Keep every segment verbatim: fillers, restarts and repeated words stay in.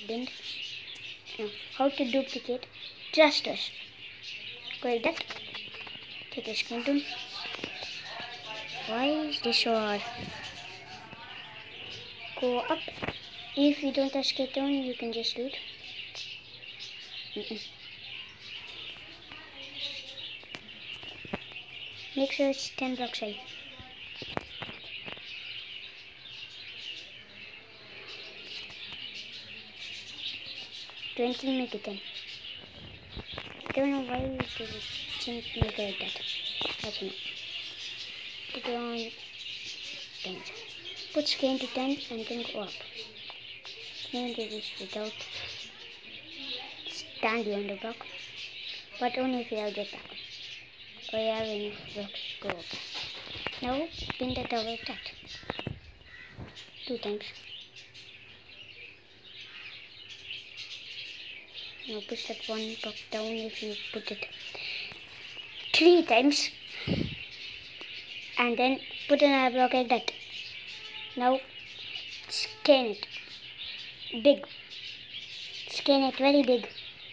bind. Now, how to duplicate? Trust us. Go like that. Take a skin tool. Why is this so hard? Go up. If you don't have skin tool, you can just do it. Mm-mm. Make sure it's ten blocks high. twenty, make it ten. I don't know why we did it. Make it like that. Okay, no. Put it on ten. Put scale to ten and then go up. Then do this without stand behind the block. But only if you have jetpack. Or you have enough blocks to go up. Now pin the tower like that. Two times. Now push that one block down if you put it three times. And then put another block like that. Now scan it. Big. Scan it very big.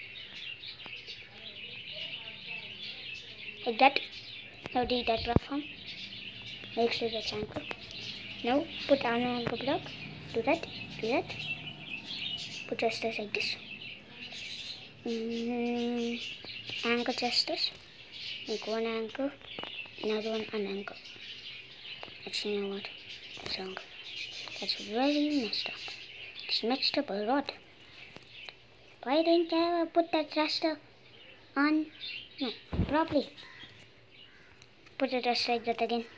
Like that. Now delete that platform. Make sure that's anchor. Now put another block. Do that. Do that. Put just like this. Mm, anchor just this. Make one anchor, another one unanchor. Actually, you know what? That's wrong. That's very messed up. It's messed up a lot. Why didn't I ever put that thruster on? No, properly. Put it just like that again.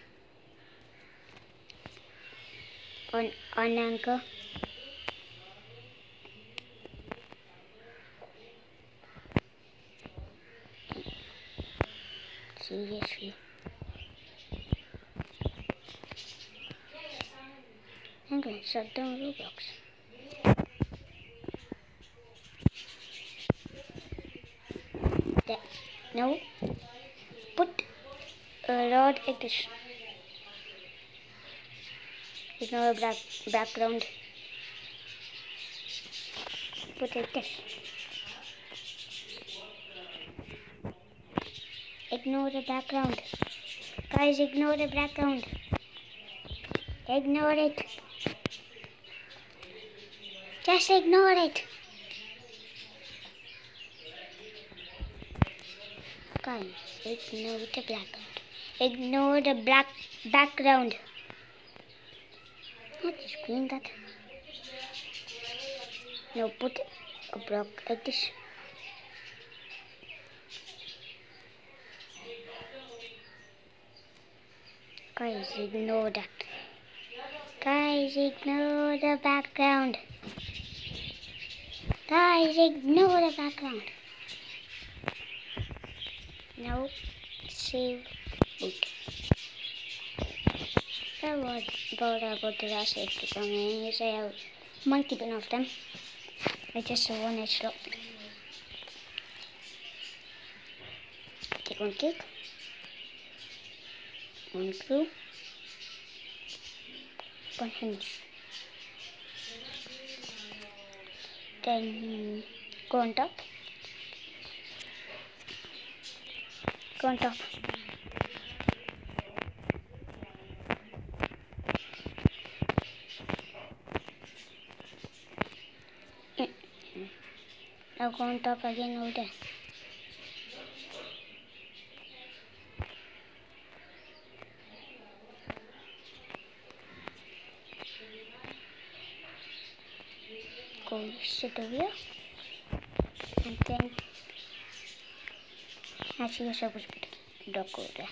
On unanchor. Seriously. I'm going to shut down Roblox. There. Now, put a rod like this. Ignore a black background. Put like this. Ignore the background. Guys, ignore the background. Ignore it. Just ignore it. Guys, ignore the background. Ignore the black background. Not screen that. Now put a block like this. Guys, ignore that. Guys, ignore the background. Guys, ignore the background. Now, save boot. That was about about the last safety from me. I have multiple of them. I just have one extra. Take one cake. One glue, one hinge. Then go on top. Go on top. Now go on top again over there. Go sit over here, and then actually you're supposed to put a dog over there.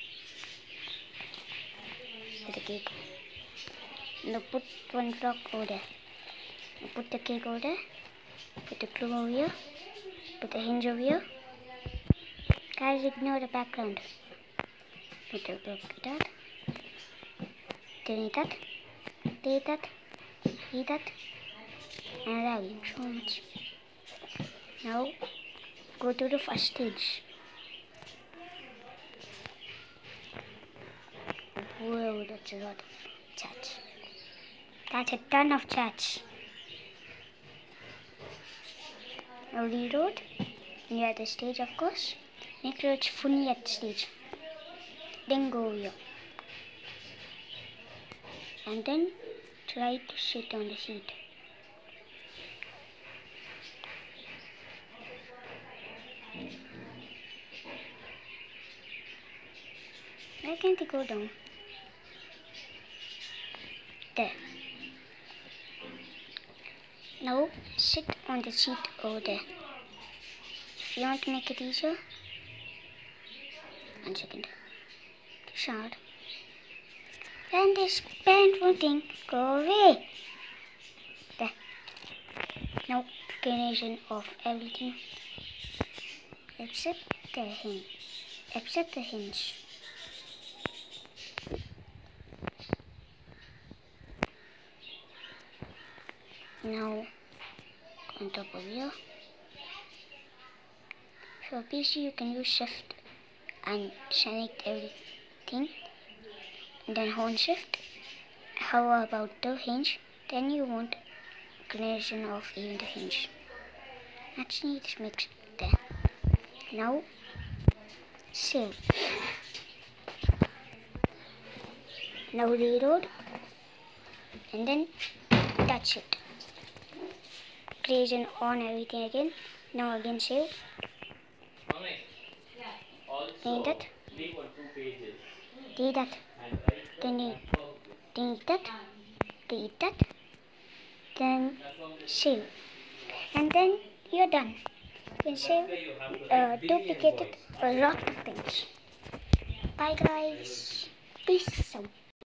Put the cake. Now put one block over there. Now put the cake over there. Put the glue over here. Put the hinge over here. Guys, ignore the background. Put the block like that. Delete that. Delete that. Delete that. And I love you so much. Now, go to the first stage. Whoa, that's a lot of chats. That's a ton of chats. Now reload. And you're at the stage, of course. Make sure it's fully at stage. Then go here. And then try to sit on the seat. Why can't they go down? There. Now sit on the seat over there. If you want to make it easier, one second. It's hard. And this parent one thing, go away. There. Now explanation of everything except the hinge. Except the hinge. Now on top of here. For P C you can use shift and select everything. And then hold shift. How about the hinge? Then you want inclination of even the hinge. Actually just makes it there. Now save. Now reload. And then touch it. Creation on everything again. Now again save. Need that. Delete that. Then delete that. Delete that. Then save. And then you're done. You can save uh, duplicated a lot of things. Bye guys. Peace out.